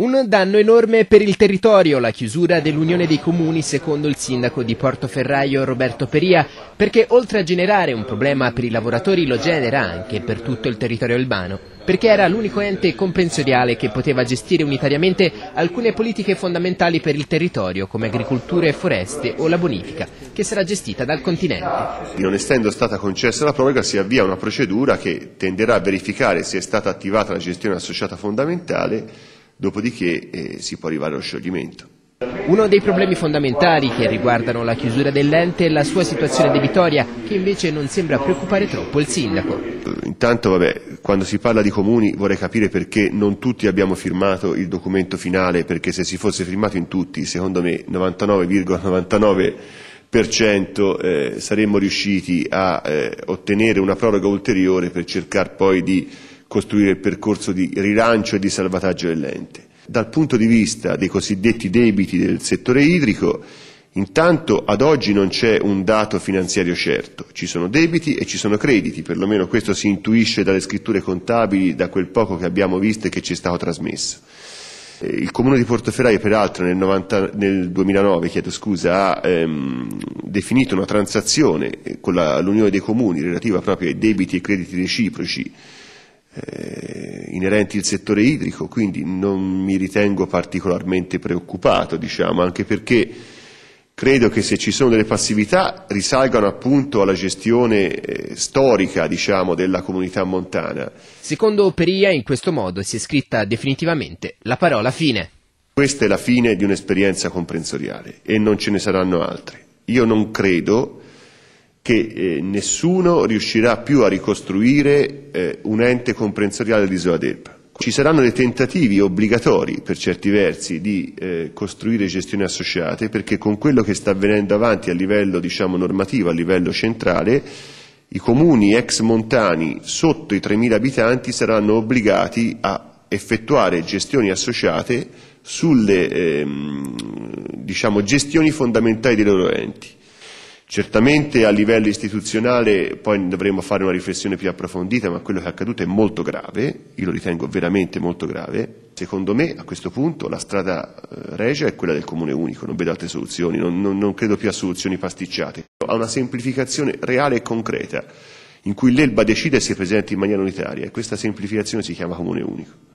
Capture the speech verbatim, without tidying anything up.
Un danno enorme per il territorio, la chiusura dell'Unione dei Comuni secondo il sindaco di Portoferraio Roberto Peria, perché oltre a generare un problema per i lavoratori lo genera anche per tutto il territorio albano, perché era l'unico ente comprensioriale che poteva gestire unitariamente alcune politiche fondamentali per il territorio come agricoltura e foreste o la bonifica, che sarà gestita dal continente. Non essendo stata concessa la proroga si avvia una procedura che tenderà a verificare se è stata attivata la gestione associata fondamentale. Dopodiché eh, si può arrivare allo scioglimento. Uno dei problemi fondamentali che riguardano la chiusura dell'ente è la sua situazione debitoria, che invece non sembra preoccupare troppo il sindaco. Intanto, vabbè, quando si parla di comuni vorrei capire perché non tutti abbiamo firmato il documento finale, perché se si fosse firmato in tutti, secondo me novantanove virgola novantanove per cento eh, saremmo riusciti a eh, ottenere una proroga ulteriore per cercare poi di costruire il percorso di rilancio e di salvataggio dell'ente. Dal punto di vista dei cosiddetti debiti del settore idrico, intanto ad oggi non c'è un dato finanziario certo, ci sono debiti e ci sono crediti, perlomeno questo si intuisce dalle scritture contabili, da quel poco che abbiamo visto e che ci è stato trasmesso. Il Comune di Portoferraio peraltro nel, novanta, nel duemilanove chiedo scusa, ha ehm, definito una transazione con l'Unione dei Comuni relativa proprio ai debiti e crediti reciproci Eh, inerenti al settore idrico, quindi non mi ritengo particolarmente preoccupato, diciamo, anche perché credo che se ci sono delle passività risalgano appunto alla gestione eh, storica, diciamo, della comunità montana. Secondo Peria, in questo modo si è scritta definitivamente la parola fine. Questa è la fine di un'esperienza comprensoriale e non ce ne saranno altre. Io non credo che eh, nessuno riuscirà più a ricostruire eh, un ente comprensoriale dell'isola d'Elba. Ci saranno dei tentativi obbligatori, per certi versi, di eh, costruire gestioni associate, perché con quello che sta avvenendo avanti a livello, diciamo, normativo, a livello centrale, i comuni ex montani sotto i tremila abitanti saranno obbligati a effettuare gestioni associate sulle ehm, diciamo, gestioni fondamentali dei loro enti. Certamente a livello istituzionale poi dovremo fare una riflessione più approfondita, ma quello che è accaduto è molto grave, io lo ritengo veramente molto grave. Secondo me a questo punto la strada regia è quella del comune unico, non vedo altre soluzioni, non, non, non credo più a soluzioni pasticciate. A una semplificazione reale e concreta, in cui l'Elba decide e si presenta in maniera unitaria, e questa semplificazione si chiama comune unico.